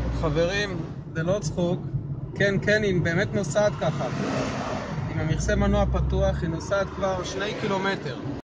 חברים, זה לא צחוק. כן, היא באמת נוסעת ככה. עם המכסה מנוע פתוח, היא נוסעת כבר 2 קילומטר.